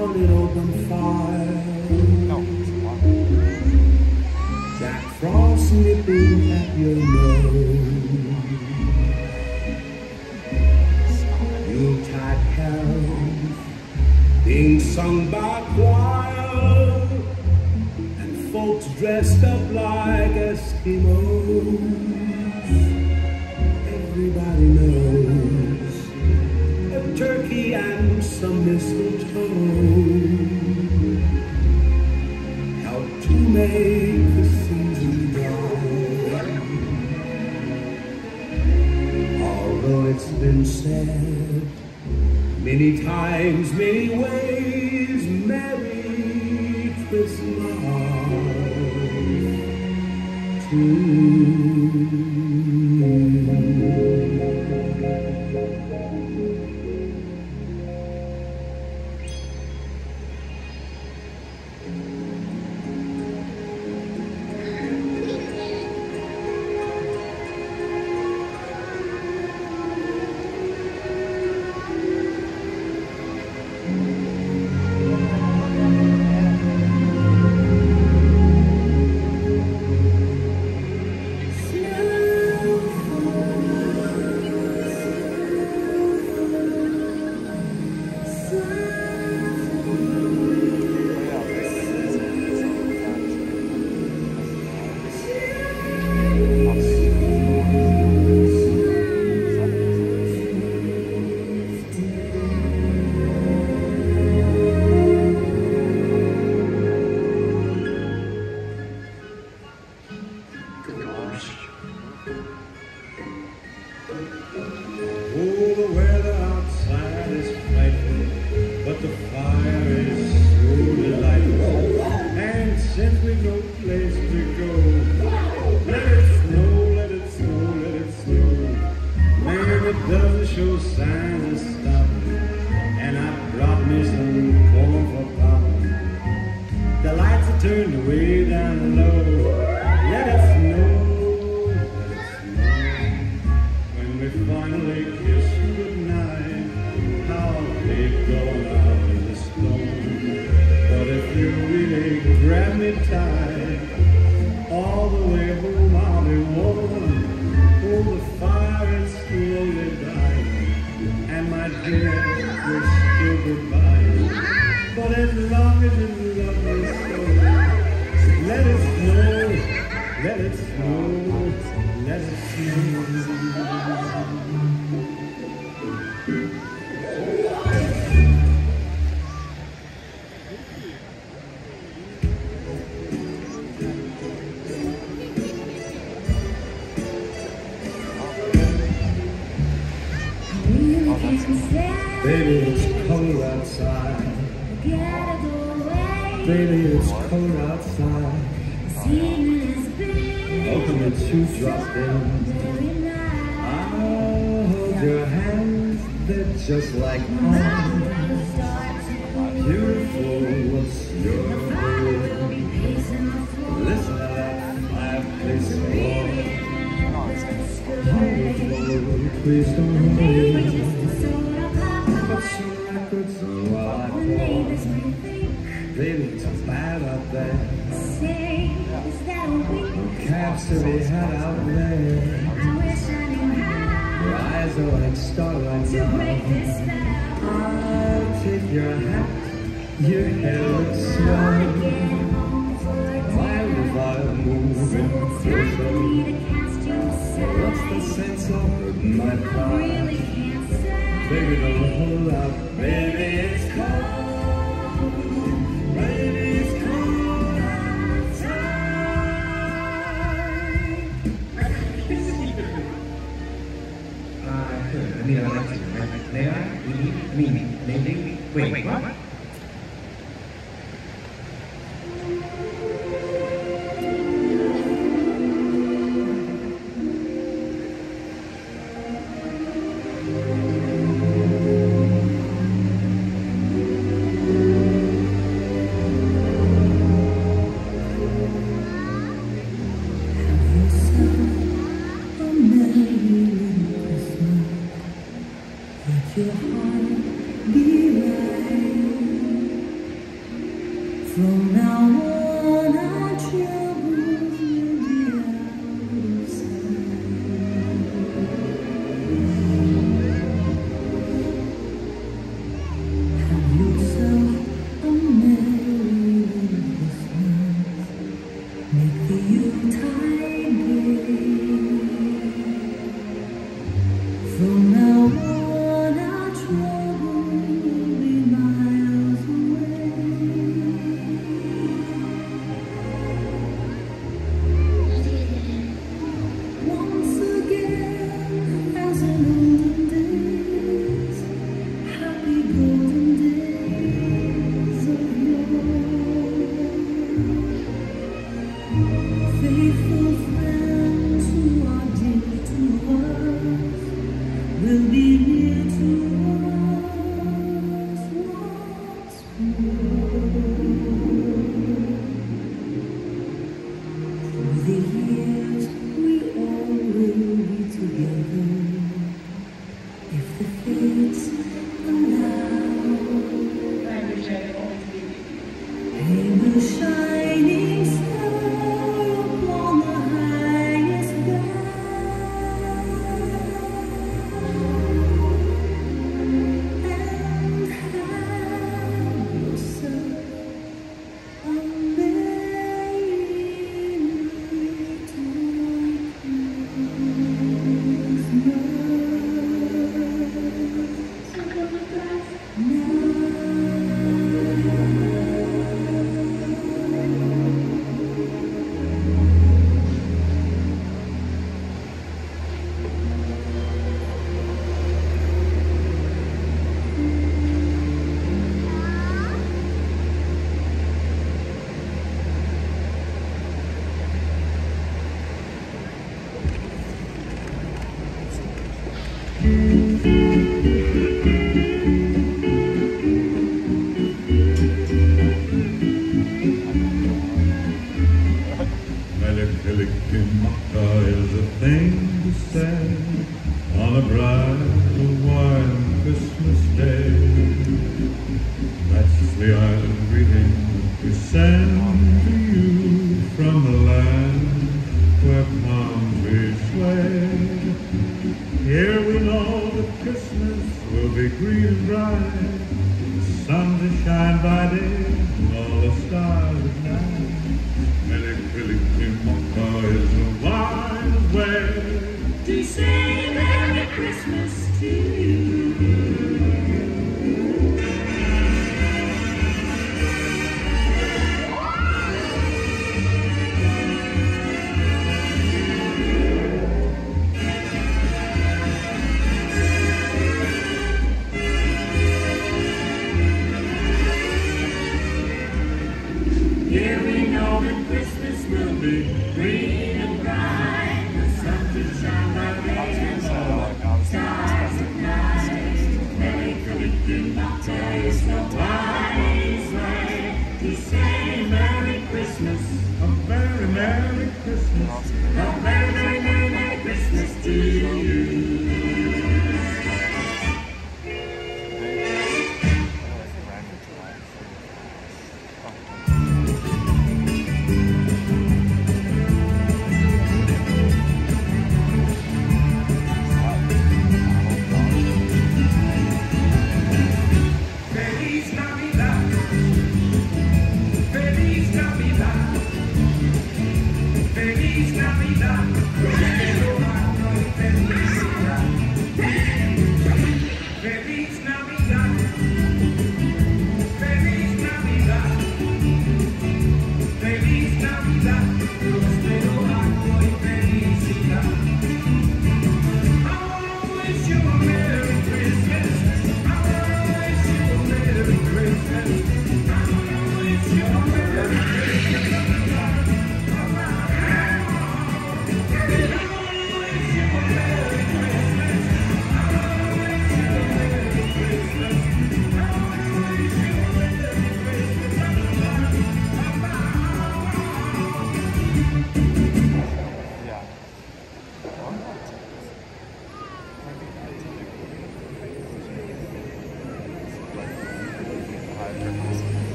on an open fire. Jack Frost nipping at your nose. Yuletide carols being sung by choir, and folks dressed up like Eskimos. Everybody knows a turkey and some mistletoe help to make the season bright. Although it's been said many times, many ways, Merry Christmas to you. Baby, it's cold outside. Baby, it's cold outside. Open the shoe dropped in. I'll hold your hands, they're just like home. Beautiful, what's your name? Listen to that fireplace roar. Please don't hurry. Put some records on while I pour. Baby, it's bad out there. No cabs to be had out there. Your eyes are like starlight now. I'll take your hat. Your hair looks swell. While moving closer. What's the sense of hurting my pride? Baby, don't hold out. Baby, it's cold. Baby, it's cold outside. Wait, what? From now on, our troubles will be out of sight. Have yourself a merry Christmas. Make the Yuletide gay. From now on, our troubles will be miles away. Once again, as in olden days, happy golden days of yore. Faithful friends who are dear to us will be near to us once more. Through the years we all will be together, if the fates allow. Hang a shining star upon the highest bough, and have yourself a merry Melikilikimaka is a thing to say on a bright Hawaiian Christmas day. That's the island greeting we send to you from the land where palm trees sway. Here we know that Christmas will be green and bright, the sun to shine by day and all the stars at night. Melikilikimaka is a wise way to say Merry Christmas to you. Here we know that Christmas will be green and bright, the sun to shine by day and all stars at night. Melikilikimaka is the wise way to say Merry Christmas, a very Merry Christmas, a very, very, very Merry Christmas to you.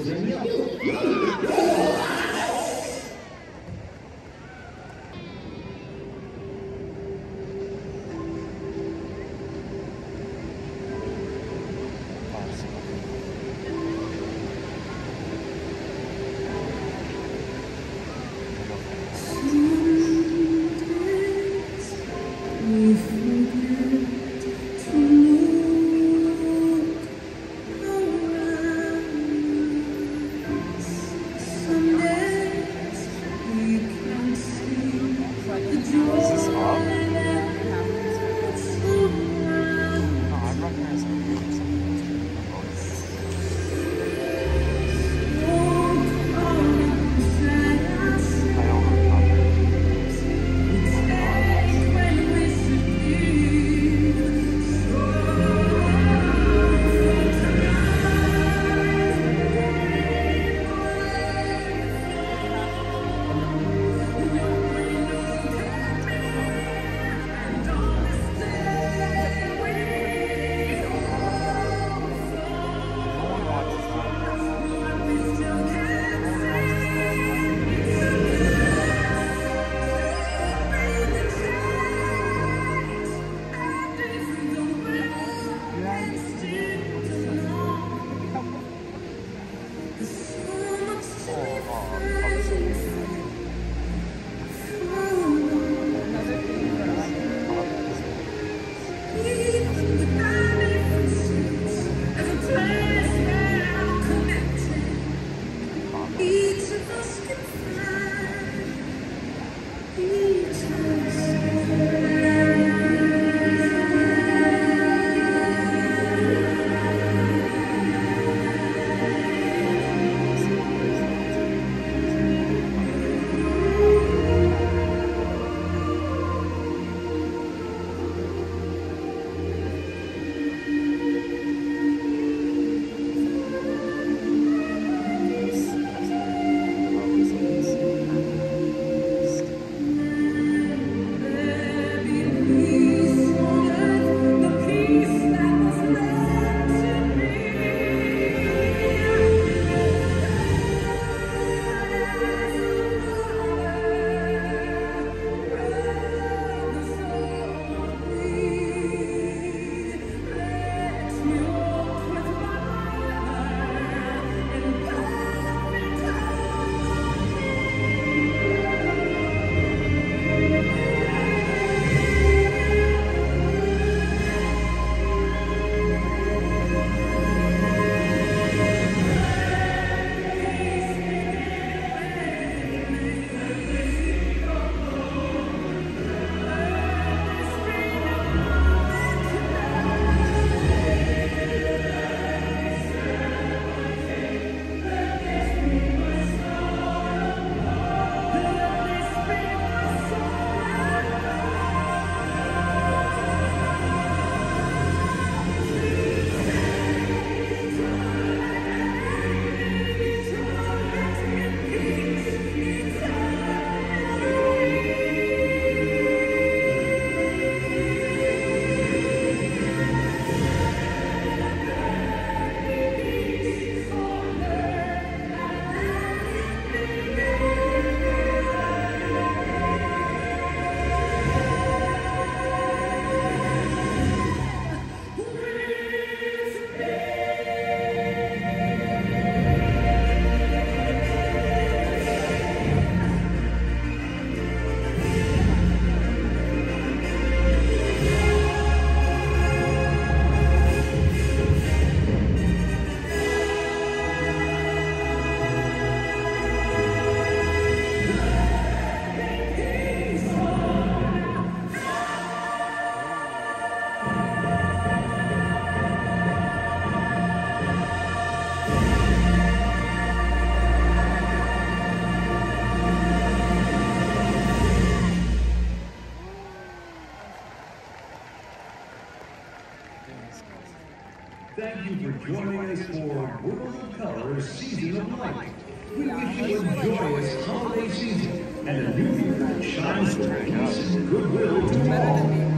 Thank you for joining us for World of Color Season of Light. We wish you a joyous holiday season and a new year that shines with peace and goodwill to all.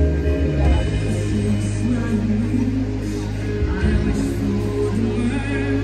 I wish for the world.